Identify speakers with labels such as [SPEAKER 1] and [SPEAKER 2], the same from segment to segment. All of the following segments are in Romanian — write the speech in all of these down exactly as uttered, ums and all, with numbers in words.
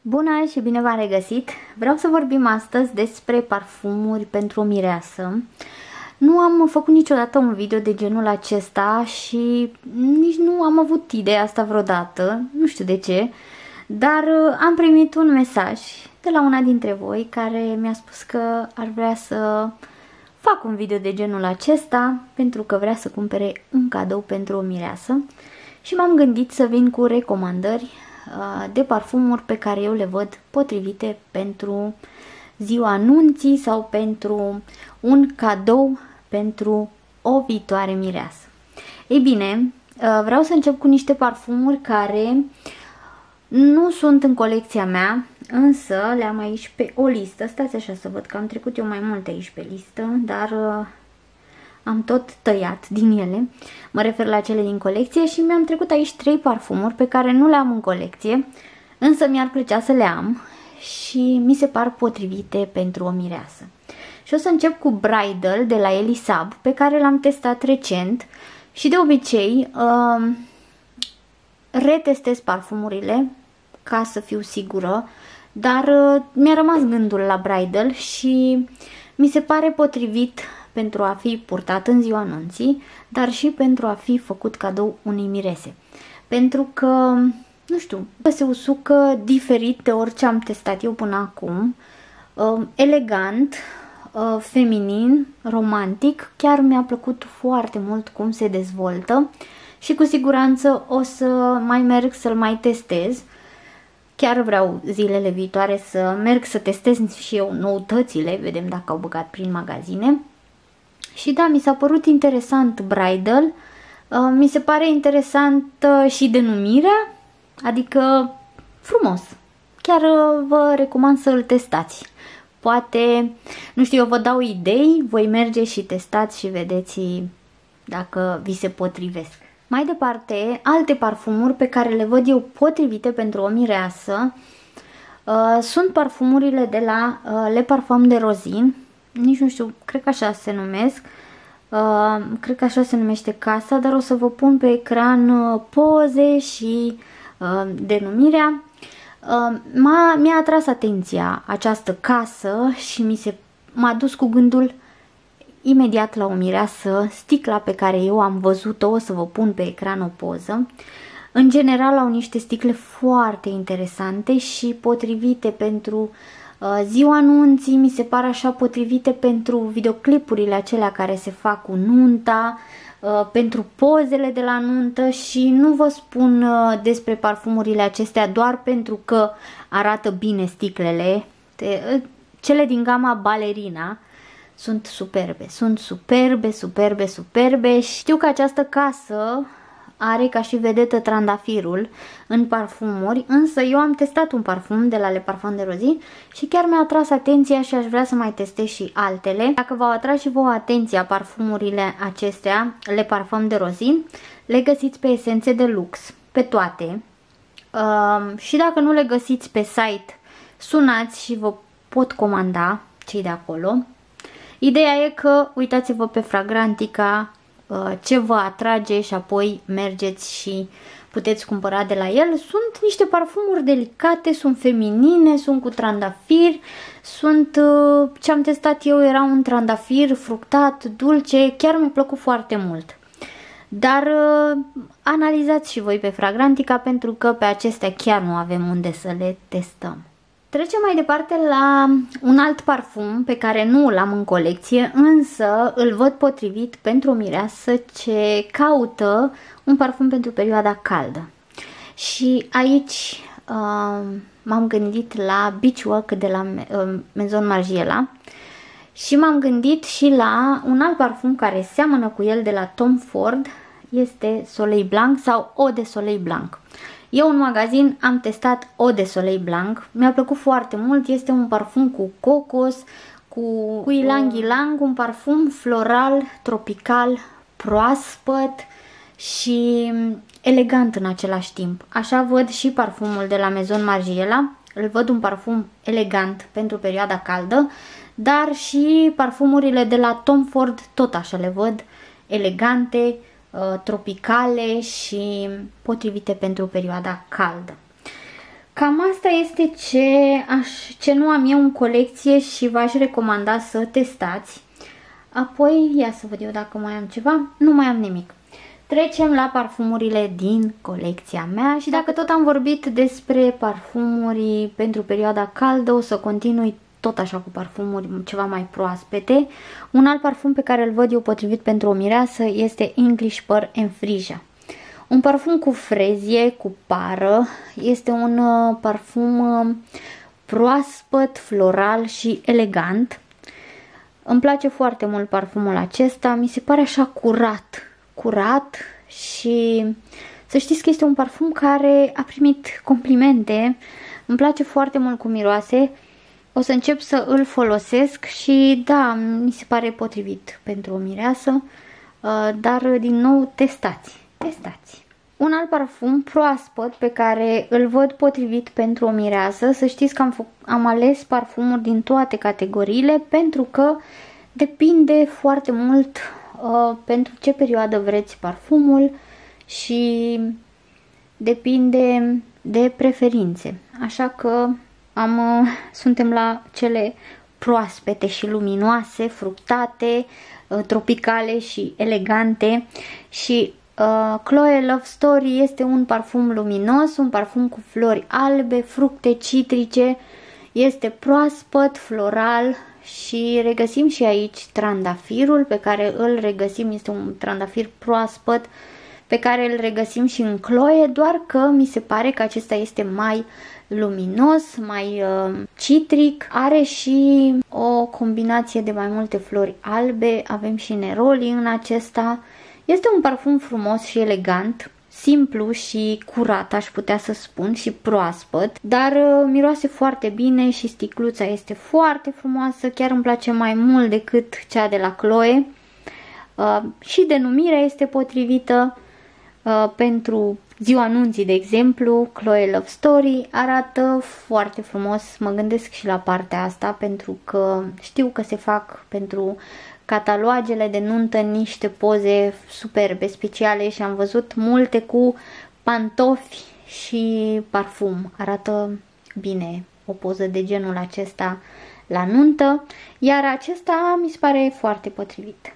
[SPEAKER 1] Bună și bine v-am regăsit! Vreau să vorbim astăzi despre parfumuri pentru o mireasă. Nu am făcut niciodată un video de genul acesta și nici nu am avut ideea asta vreodată, nu știu de ce, dar am primit un mesaj de la una dintre voi care mi-a spus că ar vrea să fac un video de genul acesta pentru că vrea să cumpere un cadou pentru o mireasă și m-am gândit să vin cu recomandări de parfumuri pe care eu le văd potrivite pentru ziua anunții sau pentru un cadou pentru o viitoare mireasă. Ei bine, vreau să încep cu niște parfumuri care nu sunt în colecția mea, însă le-am aici pe o listă. Stați așa să văd că am trecut eu mai multe aici pe listă, dar am tot tăiat din ele. Mă refer la cele din colecție și mi-am trecut aici trei parfumuri pe care nu le am în colecție, însă mi-ar plăcea să le am și mi se par potrivite pentru o mireasă. Și o să încep cu Bridal de la Elisab, pe care l-am testat recent și de obicei uh, retestez parfumurile ca să fiu sigură, dar uh, mi-a rămas gândul la Bridal și mi se pare potrivit pentru a fi purtat în ziua anunții, dar și pentru a fi făcut cadou unei mirese. Pentru că, nu știu, se usucă diferit de orice am testat eu până acum, uh, elegant, uh, feminin, romantic, chiar mi-a plăcut foarte mult cum se dezvoltă și cu siguranță o să mai merg să-l mai testez. Chiar vreau zilele viitoare să merg să testez și eu noutățile, vedem dacă au băgat prin magazine. Și da, mi s-a părut interesant Bridal, uh, mi se pare interesant uh, și denumirea, adică frumos. Chiar uh, vă recomand să îl testați. Poate, nu știu, eu vă dau idei, voi merge și testați și vedeți dacă vi se potrivesc. Mai departe, alte parfumuri pe care le văd eu potrivite pentru o mireasă uh, sunt parfumurile de la uh, Le Parfum de Rosin. Nici nu știu, cred că așa se numesc, uh, cred că așa se numește casa, dar o să vă pun pe ecran uh, poze și uh, denumirea. Uh, mi-a atras atenția această casă și mi se m-a dus cu gândul imediat la o mireasă, sticla pe care eu am văzut-o, o să vă pun pe ecran o poză. În general au niște sticle foarte interesante și potrivite pentru ziua anunții, mi se par așa potrivite pentru videoclipurile acelea care se fac cu nunta, pentru pozele de la nuntă și nu vă spun despre parfumurile acestea doar pentru că arată bine sticlele. Cele din gama Ballerina sunt superbe, sunt superbe, superbe, superbe. Știu că această casă are ca și vedetă trandafirul în parfumuri, însă eu am testat un parfum de la Le Parfum de Rosin și chiar mi-a atras atenția și aș vrea să mai testez și altele. Dacă v-au atras și vouă atenția parfumurile acestea, Le Parfum de Rosin, le găsiți pe Esențe de Lux, pe toate. Uh, și dacă nu le găsiți pe site, sunați și vă pot comanda cei de acolo. Ideea e că uitați-vă pe Fragrantica ce vă atrage și apoi mergeți și puteți cumpăra de la el. Sunt niște parfumuri delicate, sunt feminine, sunt cu trandafir, sunt, ce am testat eu era un trandafir fructat, dulce, chiar mi-a plăcut foarte mult. Dar analizați și voi pe Fragrantica pentru că pe acestea chiar nu avem unde să le testăm. Trecem mai departe la un alt parfum pe care nu l-am în colecție, însă îl văd potrivit pentru o mireasă ce caută un parfum pentru perioada caldă. Și aici uh, m-am gândit la Beachwalk de la uh, Maison Margiela și m-am gândit și la un alt parfum care seamănă cu el de la Tom Ford, este Soleil Blanc sau Eau de Soleil Blanc. Eu în magazin am testat Eau de Soleil Blanc, mi-a plăcut foarte mult, este un parfum cu cocos, cu, cu ilang-ilang, un parfum floral, tropical, proaspăt și elegant în același timp. Așa văd și parfumul de la Maison Margiela, îl văd un parfum elegant pentru perioada caldă, dar și parfumurile de la Tom Ford tot așa le văd elegante, tropicale și potrivite pentru perioada caldă. Cam asta este ce, aș, ce nu am eu în colecție și v-aș recomanda să testați. Apoi, ia să văd eu dacă mai am ceva. Nu mai am nimic. Trecem la parfumurile din colecția mea și dacă tot am vorbit despre parfumuri pentru perioada caldă, o să continui tot așa cu parfumuri ceva mai proaspete. Un alt parfum pe care îl văd eu potrivit pentru o mireasă este English Pearl and Freesia. Un parfum cu frezie, cu pară, este un uh, parfum uh, proaspăt, floral și elegant. Îmi place foarte mult parfumul acesta, mi se pare așa curat, curat și să știți că este un parfum care a primit complimente. Îmi place foarte mult cum miroase, o să încep să îl folosesc și da, mi se pare potrivit pentru o mireasă, uh, dar din nou testați, testați. Un alt parfum proaspăt pe care îl văd potrivit pentru o mireasă, să știți că am, am ales parfumuri din toate categoriile pentru că depinde foarte mult uh, pentru ce perioadă vreți parfumul și depinde de preferințe. Așa că am, uh, suntem la cele proaspete și luminoase, fructate, uh, tropicale și elegante și Uh, Chloe Love Story este un parfum luminos, un parfum cu flori albe, fructe citrice, este proaspăt, floral și regăsim și aici trandafirul pe care îl regăsim, este un trandafir proaspăt pe care îl regăsim și în Chloe, doar că mi se pare că acesta este mai luminos, mai uh, citric, are și o combinație de mai multe flori albe, avem și neroli în acesta. Este un parfum frumos și elegant, simplu și curat, aș putea să spun, și proaspăt, dar uh, miroase foarte bine și sticluța este foarte frumoasă, chiar îmi place mai mult decât cea de la Chloe. Uh, și denumirea este potrivită uh, pentru ziua nunții, de exemplu. Chloe Love Story arată foarte frumos, mă gândesc și la partea asta pentru că știu că se fac pentru catalogele de nuntă niște poze superbe, speciale și am văzut multe cu pantofi și parfum. Arată bine o poză de genul acesta la nuntă, iar acesta mi se pare foarte potrivit.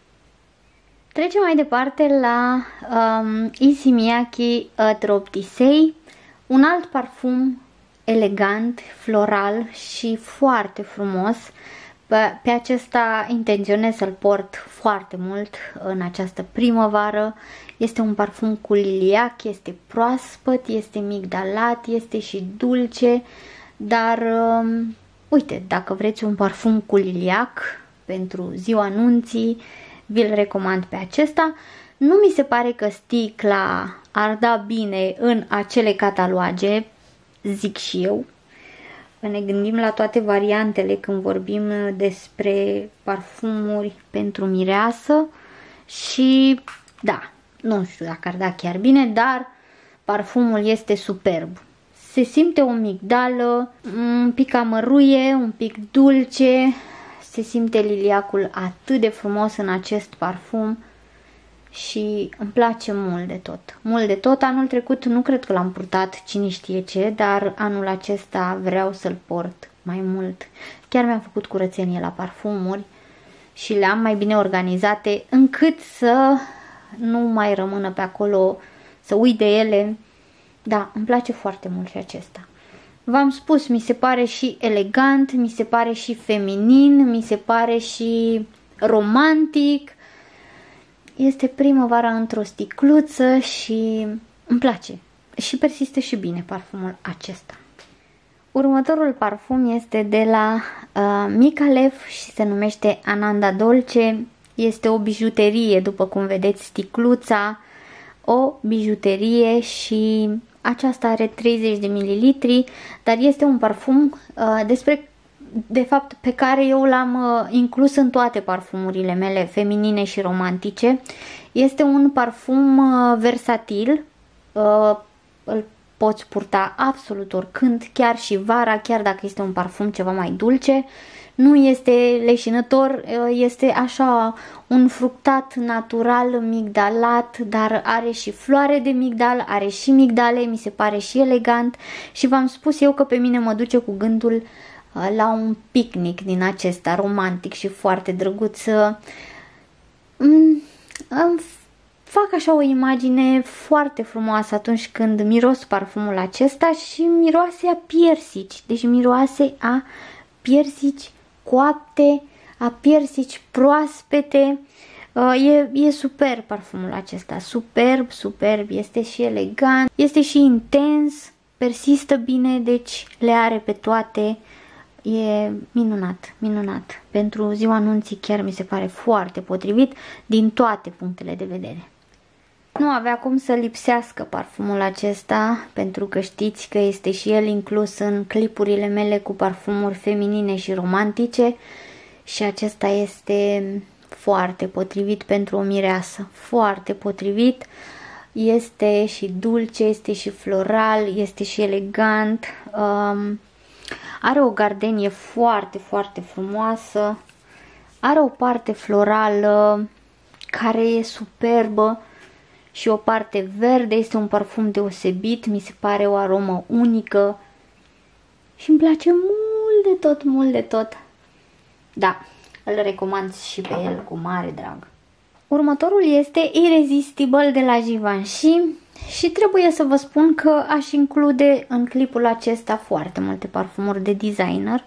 [SPEAKER 1] Trecem mai departe la um, Issey Miyake Drop Tisei, un alt parfum elegant, floral și foarte frumos. Pe acesta intenționez să-l port foarte mult în această primăvară. Este un parfum cu liliac, este proaspăt, este migdalat, este și dulce, dar um, uite, dacă vreți un parfum cu liliac pentru ziua nunții, vi-l recomand pe acesta. Nu mi se pare că sticla ar da bine în acele cataloage, zic și eu. Ne gândim la toate variantele când vorbim despre parfumuri pentru mireasă și da, nu știu dacă ar da chiar bine, dar parfumul este superb. Se simte o migdală, un pic amăruie, un pic dulce, se simte liliacul atât de frumos în acest parfum și îmi place mult de tot. Mult de tot. Anul trecut nu cred că l-am purtat cine știe ce, dar anul acesta vreau să-l port mai mult. Chiar mi-am făcut curățenie la parfumuri și le-am mai bine organizate încât să nu mai rămână pe acolo, să uit de ele. Da, îmi place foarte mult și acesta. V-am spus, mi se pare și elegant, mi se pare și feminin, mi se pare și romantic. Este primăvara într-o sticluță și îmi place. Și persistă și bine parfumul acesta. Următorul parfum este de la uh, Micallef și se numește Ananda Dolce. Este o bijuterie, după cum vedeți sticluța, o bijuterie și aceasta are treizeci de mililitri, dar este un parfum uh, despre de fapt pe care eu l-am uh, inclus în toate parfumurile mele feminine și romantice. Este un parfum uh, versatil, uh, îl poți purta absolut oricând, chiar și vara, chiar dacă este un parfum ceva mai dulce. nu este leșinător, este așa un fructat natural, migdalat, dar are și floare de migdal, are și migdale, mi se pare și elegant și v-am spus eu că pe mine mă duce cu gândul la un picnic din acesta romantic și foarte drăguț. Îmi fac așa o imagine foarte frumoasă atunci când miros parfumul acesta și miroase a piersici, deci miroase a piersici coapte, a piersici proaspete. E, e superb parfumul acesta, superb, superb, este și elegant, este și intens, persistă bine, deci le are pe toate. E minunat, minunat. Pentru ziua anunții chiar mi se pare foarte potrivit din toate punctele de vedere. Nu avea cum să lipsească parfumul acesta, pentru că știți că este și el inclus în clipurile mele cu parfumuri feminine și romantice și acesta este foarte potrivit pentru o mireasă, foarte potrivit. Este și dulce, este și floral, este și elegant. Um, Are o gardenie foarte, foarte frumoasă. Are o parte florală care e superbă și o parte verde. Este un parfum deosebit, mi se pare o aromă unică și îmi place mult de tot, mult de tot. Da, îl recomand și pe el cu mare drag. Următorul este Irresistible de la Givenchy. Și trebuie să vă spun că aș include în clipul acesta foarte multe parfumuri de designer,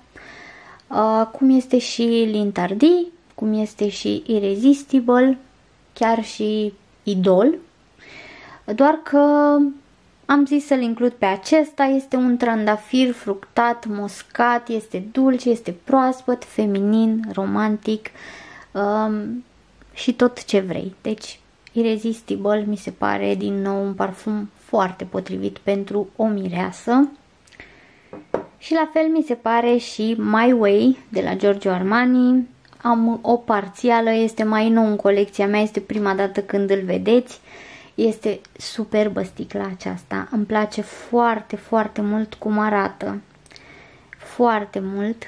[SPEAKER 1] cum este și Lintardi, cum este și Irresistible, chiar și Idol, doar că am zis să-l includ pe acesta. Este un trandafir fructat, moscat, este dulce, este proaspăt, feminin, romantic um, și tot ce vrei. Deci Irresistible mi se pare din nou un parfum foarte potrivit pentru o mireasă. Și la fel mi se pare și My Way de la Giorgio Armani. Am o parțială, este mai nou în colecția mea, este prima dată când îl vedeți. Este superbă sticla aceasta, îmi place foarte, foarte mult cum arată. Foarte mult.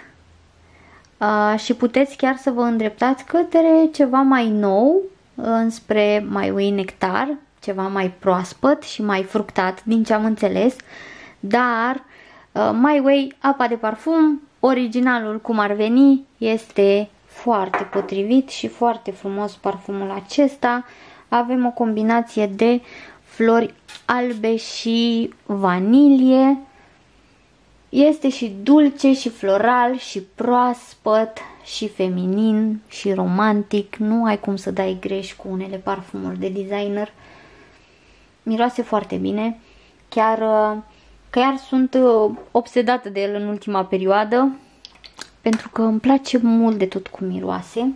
[SPEAKER 1] Uh, și puteți chiar să vă îndreptați către ceva mai nou, înspre My Way Nectar, ceva mai proaspăt și mai fructat, din ce am înțeles, dar uh, My Way, apa de parfum, originalul cum ar veni, este foarte potrivit și foarte frumos parfumul acesta. Avem o combinație de flori albe și vanilie, este și dulce și floral și proaspăt și feminin și romantic, nu ai cum să dai greș cu unele parfumuri de designer. Miroase foarte bine, chiar, chiar sunt obsedată de el în ultima perioadă, pentru că îmi place mult de tot cum miroase.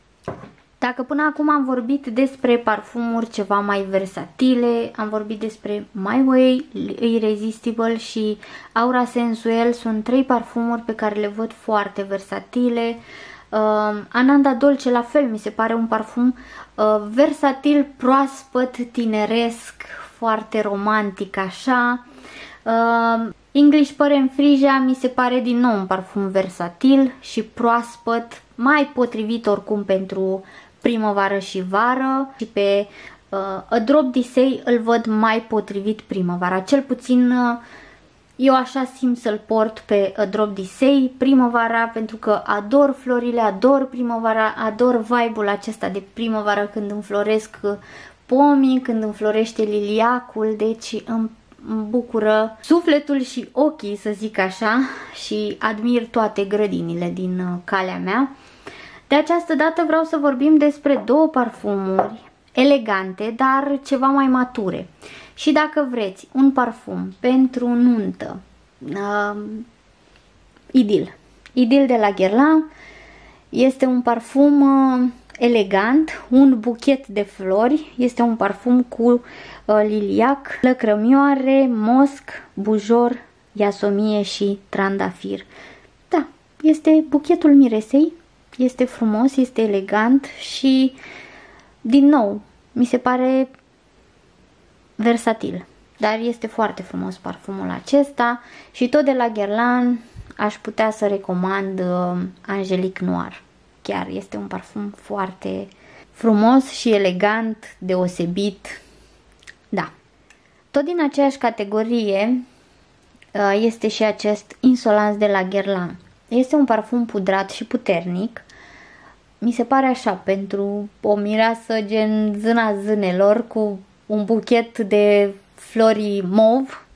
[SPEAKER 1] Dacă până acum am vorbit despre parfumuri ceva mai versatile, am vorbit despre My Way, Irresistible și Aura Sensuel, sunt trei parfumuri pe care le văd foarte versatile. Uh, Ananda Dolce la fel, mi se pare un parfum uh, versatil, proaspăt, tineresc, foarte romantic așa. Uh, English Parfumfrisia mi se pare din nou un parfum versatil și proaspăt, mai potrivit oricum pentru primăvară și vară, și pe uh, A Drop D'Issei îl văd mai potrivit primăvara, cel puțin uh, eu așa simt să-l port pe A Drop D'Issei primăvara, pentru că ador florile, ador primăvara, ador vibe-ul acesta de primăvară când înfloresc pomii, când înflorește liliacul, deci îmi bucură sufletul și ochii, să zic așa, și admir toate grădinile din calea mea. De această dată vreau să vorbim despre două parfumuri elegante, dar ceva mai mature. Și dacă vreți un parfum pentru nuntă, uh, Idil. Idil de la Guerlain este un parfum uh, elegant, un buchet de flori, este un parfum cu uh, liliac, lăcrămioare, mosc, bujor, iasomie și trandafir. Da, este buchetul miresei, este frumos, este elegant și, din nou, mi se pare versatil, dar este foarte frumos parfumul acesta și tot de la Guerlain, aș putea să recomand uh, Angelique Noir. Chiar este un parfum foarte frumos și elegant, deosebit. Da. Tot din aceeași categorie uh, este și acest Insolence de la Guerlain. Este un parfum pudrat și puternic. Mi se pare așa, pentru o mireasă gen zâna zânelor, cu un buchet de flori mauve.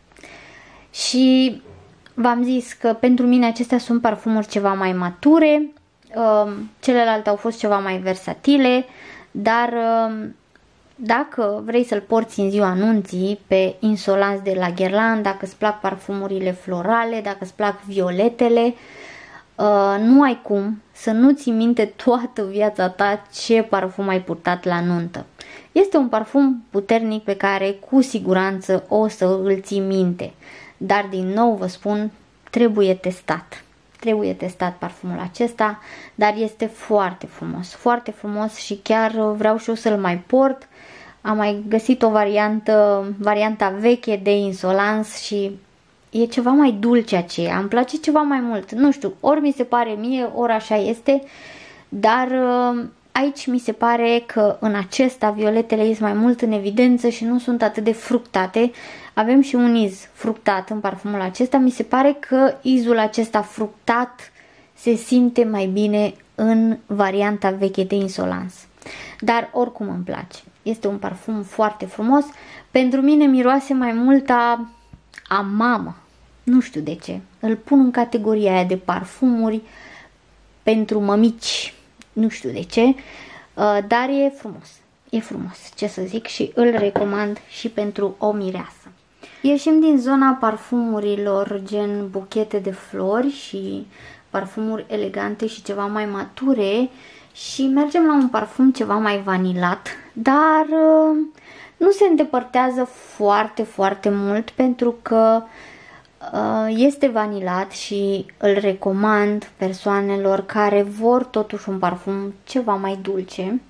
[SPEAKER 1] Și v-am zis că pentru mine acestea sunt parfumuri ceva mai mature, celelalte au fost ceva mai versatile, dar dacă vrei să-l porți în ziua anunții pe Insolence de la Guerlain, dacă îți plac parfumurile florale, dacă îți plac violetele, nu ai cum să nu ții minte toată viața ta ce parfum ai purtat la nuntă. Este un parfum puternic pe care cu siguranță o să îl ții minte. Dar din nou vă spun, trebuie testat. Trebuie testat parfumul acesta, dar este foarte frumos, foarte frumos și chiar vreau și eu să-l mai port. Am mai găsit o variantă, varianta veche de Insolence și e ceva mai dulce aceea, îmi place ceva mai mult. Nu știu, ori mi se pare mie, ori așa este, dar aici mi se pare că în acesta violetele ies mai mult în evidență și nu sunt atât de fructate. Avem și un iz fructat în parfumul acesta. Mi se pare că izul acesta fructat se simte mai bine în varianta veche de Insolence. Dar oricum îmi place. Este un parfum foarte frumos. Pentru mine miroase mai mult a, a mamă. Nu știu de ce. Îl pun în categoria aia de parfumuri pentru mămici. Nu știu de ce. Dar e frumos. E frumos, ce să zic, și îl recomand și pentru o mireasă. Ieșim din zona parfumurilor gen buchete de flori și parfumuri elegante și ceva mai mature și mergem la un parfum ceva mai vanilat, dar nu se îndepărtează foarte, foarte mult pentru că este vanilat și îl recomand persoanelor care vor totuși un parfum ceva mai dulce.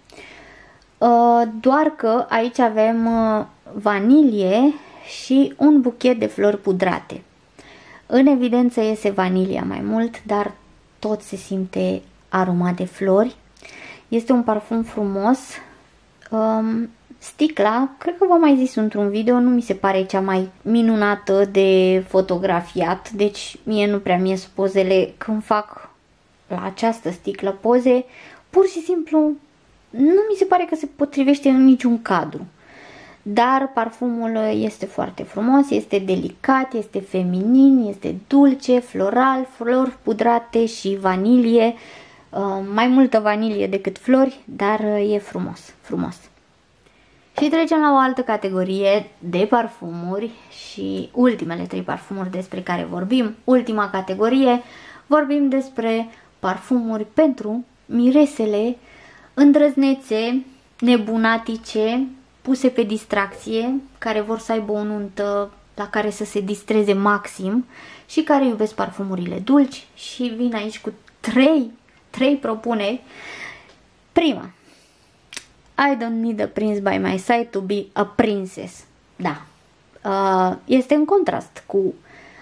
[SPEAKER 1] Doar că aici avem vanilie și un buchet de flori pudrate. În evidență iese vanilia mai mult, dar tot se simte aroma de flori. Este un parfum frumos. Um, sticla, cred că v-am mai zis într-un video, nu mi se pare cea mai minunată de fotografiat, deci mie nu prea mi ies pozele când fac la această sticlă poze. Pur și simplu nu mi se pare că se potrivește în niciun cadru. Dar parfumul este foarte frumos, este delicat, este feminin, este dulce, floral, flori pudrate și vanilie. Mai multă vanilie decât flori, dar e frumos, frumos. Și trecem la o altă categorie de parfumuri și ultimele trei parfumuri despre care vorbim. Ultima categorie, vorbim despre parfumuri pentru miresele îndrăznețe, nebunatice, puse pe distracție, care vor să aibă o nuntă la care să se distreze maxim și care iubesc parfumurile dulci și vin aici cu trei, trei propuneri. Prima, I don't need a prince by my side to be a princess. Da, este în contrast cu,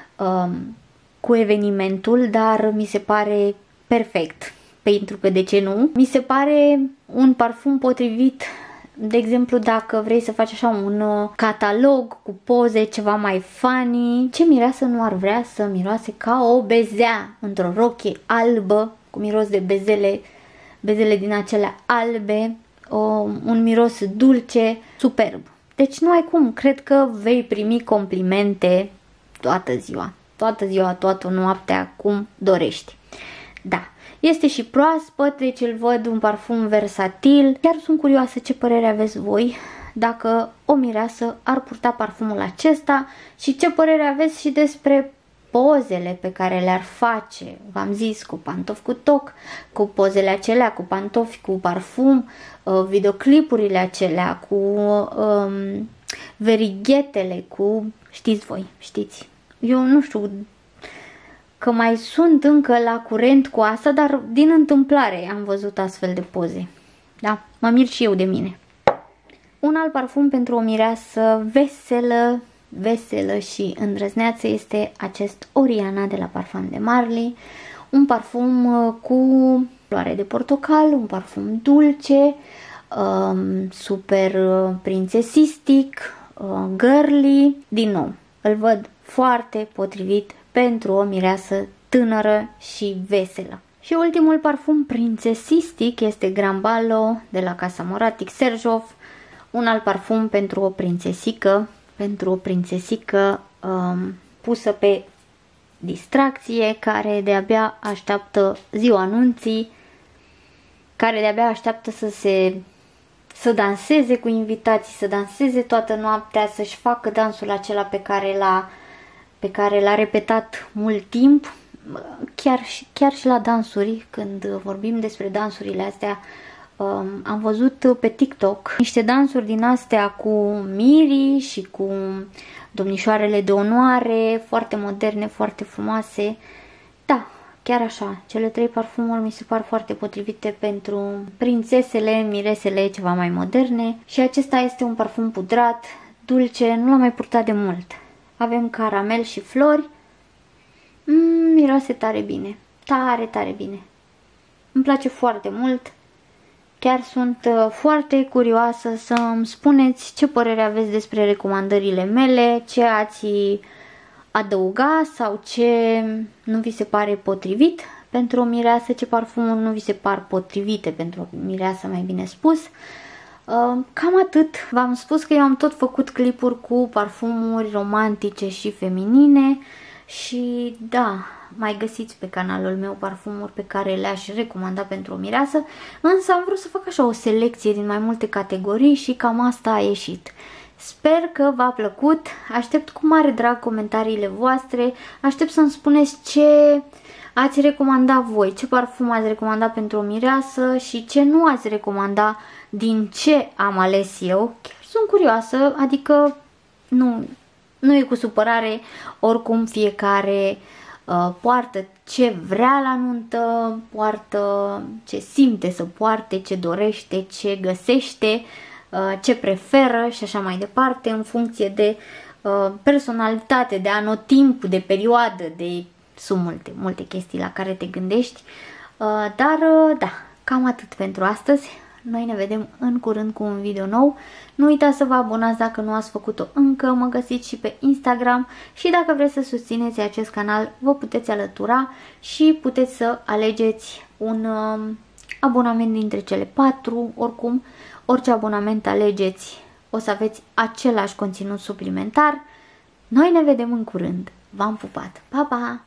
[SPEAKER 1] cu evenimentul, dar mi se pare perfect, pentru că de ce nu? Mi se pare un parfum potrivit. De exemplu, dacă vrei să faci așa un catalog cu poze ceva mai funny, ce mireasă nu ar vrea să miroase ca o bezea într-o rochie albă, cu miros de bezele, bezele din acelea albe, o, un miros dulce, superb. Deci nu ai cum, cred că vei primi complimente toată ziua, toată ziua, toată noaptea, cum dorești. Da. Este și proaspăt, deci îl văd un parfum versatil. Chiar sunt curioasă ce părere aveți voi dacă o mireasă ar purta parfumul acesta și ce părere aveți și despre pozele pe care le-ar face. V-am zis, cu pantofi cu toc, cu pozele acelea, cu pantofi cu parfum, videoclipurile acelea, cu um, verighetele, cu... știți voi, știți. Eu nu știu că mai sunt încă la curent cu asta, dar din întâmplare am văzut astfel de poze. Da, mă mir și eu de mine. Un alt parfum pentru o mireasă veselă, veselă și îndrăzneață este acest Oriana de la Parfum de Marly. Un parfum cu floare de portocal, un parfum dulce, um, super prințesistic, uh, girly. Din nou, îl văd foarte potrivit pentru o mireasă tânără și veselă. Și ultimul parfum prințesistic este Gramballo de la Casa Moratic Serjov, un alt parfum pentru o prințesică, pentru o prințesică um, pusă pe distracție, care de-abia așteaptă ziua anunții, care de-abia așteaptă să se să danseze cu invitații, să danseze toată noaptea, să-și facă dansul acela pe care l-a pe care l-a repetat mult timp. Chiar și, chiar și la dansuri, când vorbim despre dansurile astea, um, am văzut pe TikTok niște dansuri din astea cu mirii și cu domnișoarele de onoare, foarte moderne, foarte frumoase. Da, chiar așa, cele trei parfumuri mi se par foarte potrivite pentru prințesele, miresele ceva mai moderne. Și acesta este un parfum pudrat, dulce, nu l-am mai purtat de mult. Avem caramel și flori. Mm, miroase tare bine, tare, tare bine. Îmi place foarte mult. Chiar sunt uh, foarte curioasă să îmi spuneți ce părere aveți despre recomandările mele, ce ați adăuga sau ce nu vi se pare potrivit pentru o mireasă, ce parfumuri nu vi se par potrivite pentru o mireasă, mai bine spus. Uh, cam atât. V-am spus că eu am tot făcut clipuri cu parfumuri romantice și feminine și da, mai găsiți pe canalul meu parfumuri pe care le-aș recomanda pentru o mireasă, însă am vrut să fac așa o selecție din mai multe categorii și cam asta a ieșit. Sper că v-a plăcut, aștept cu mare drag comentariile voastre, aștept să-mi spuneți ce ați recomanda voi, ce parfum ați recomanda pentru o mireasă și ce nu ați recomanda din ce am ales eu. Chiar sunt curioasă, adică nu, nu e cu supărare, oricum fiecare uh, poartă ce vrea la nuntă, poartă ce simte să poarte, ce dorește, ce găsește, uh, ce preferă și așa mai departe, în funcție de uh, personalitate, de anotimp, de perioadă, de... sunt multe, multe chestii la care te gândești, uh, dar uh, da, cam atât pentru astăzi. Noi ne vedem în curând cu un video nou. Nu uitați să vă abonați dacă nu ați făcut-o încă, mă găsiți și pe Instagram și dacă vreți să susțineți acest canal, vă puteți alătura și puteți să alegeți un uh, abonament dintre cele patru. Oricum, orice abonament alegeți, o să aveți același conținut suplimentar. Noi ne vedem în curând. V-am pupat! Pa, pa!